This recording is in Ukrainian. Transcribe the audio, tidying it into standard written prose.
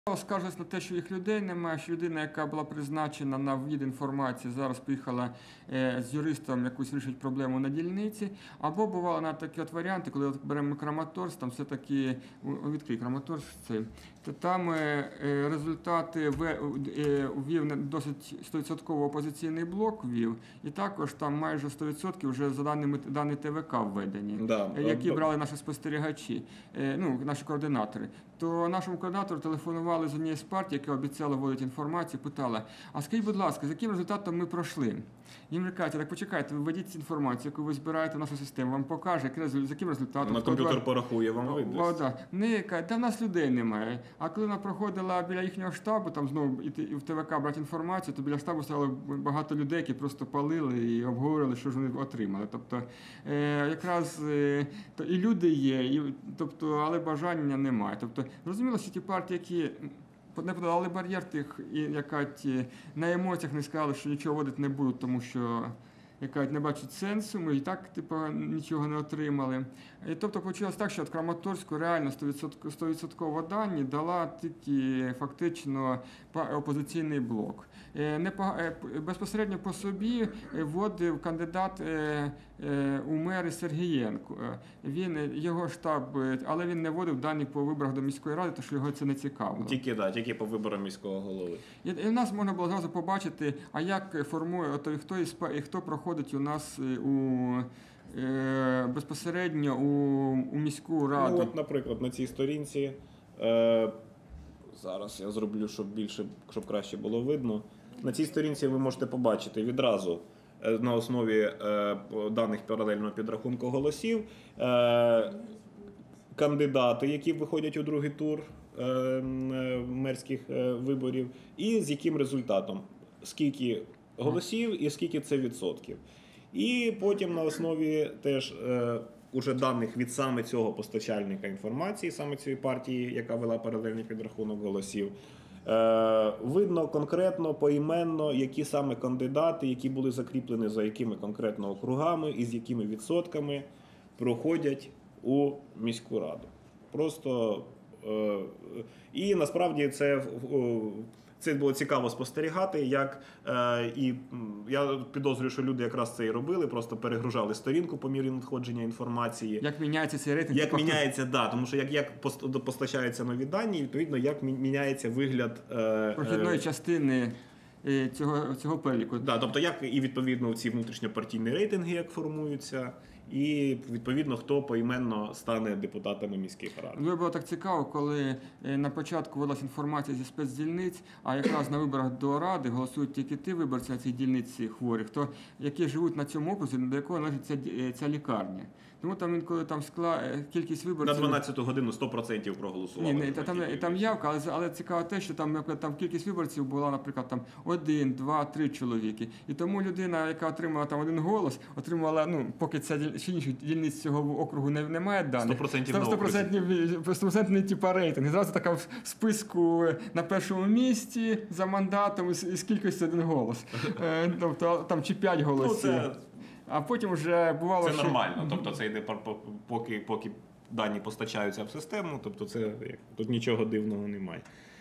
Скаржились на те, що їх людей немає, що людина, яка була призначена на ввід інформації, зараз поїхала з юристом якусь вирішити проблему на дільниці. Або бували навіть такі от варіанти, коли беремо Краматорськ, там все-таки, відкрий Краматорськ цей, то там результати ввів досить 100% опозиційний блок ввів, і також там майже 100% вже за дані ТВК введені, які брали наші спостерігачі, наші координатори. То нашому координатору телефонували з однієї з партій, яка обіцяла вводити інформацію, питала: а скажіть, будь ласка, з яким результатом ми пройшли? Їм же кажуть: так почекайте, ви введіть інформацію, яку ви збираєте в нашу систему, вам покаже, з яким результатом. На комп'ютер порахує, вам видасть. Вони кажуть: та в нас людей немає. А коли вона проходила біля їхнього штабу, там знову і в ТВК брати інформацію, то біля штабу стало багато людей, які просто палили і обговорювали, що ж вони отримали. Тобто, якраз і люди є, але бажання немає. Тобто, зрозуміло, що ті партії, які не подолали бар'єр тих, яка на емоціях не сказали, що нічого вводити не будуть, тому що не бачать сенсу, ми і так нічого не отримали. І тобто почалось так, що Краматорську реально 100% дані дала тільки фактично опозиційний блок. Безпосередньо по собі вводив кандидат у мери Сергієнко. Його штаб, але він не вводив дані по виборах до міської ради, тому що його це не цікавило. Тільки по виборам міського голови. І в нас можна було зразу побачити, а як формує, хто проходить у нас безпосередньо у міську раду. От, наприклад, на цій сторінці, зараз я зроблю, щоб краще було видно. На цій сторінці ви можете побачити відразу на основі даних паралельного підрахунку голосів кандидати, які виходять у другий тур мерських виборів, і з яким результатом, скільки голосів і скільки це відсотків. І потім на основі теж уже даних від саме цього постачальника інформації, саме цієї партії, яка вела паралельний підрахунок голосів, видно конкретно, поіменно, які саме кандидати, які були закріплені за якими конкретно округами і з якими відсотками проходять у міську раду. Просто і насправді це було цікаво спостерігати, і я підозрюю, що люди якраз це і робили, просто перегружали сторінку по мірі надходження інформації. Як міняється цей рейтинг? Як міняється, да, тому що як постачаються нові дані, відповідно, як міняється вигляд прохідної частини цього переліку. Да, тобто як і відповідно ці внутрішньопартійні рейтинги як формуються, і відповідно хто поіменно стане депутатами міських рад. Ну, було так цікаво, коли на початку велась інформація зі спецдільниць, а якраз на виборах до ради голосують тільки ті виборці на цій дільниці хворих, які живуть на цьому окрузі, до якого належить ця лікарня. Тому там інколи кількість виборців... На 12-ту годину 100% проголосували. Ні, там явка, але цікаво те, що там кількість виборців була, наприклад, 1, 2, 3 чоловіки. І тому людина, яка отримала один голос, отримувала, поки ця інших дільниць цього округу немає даних, 100% рейтинг. Зразу така в списку на першому місці за мандатом із кількістю 1 голос. Тобто там чи 5 голосів. А потім вже бувало, це нормально, тобто це йде поки дані постачаються в систему, тобто тут нічого дивного немає.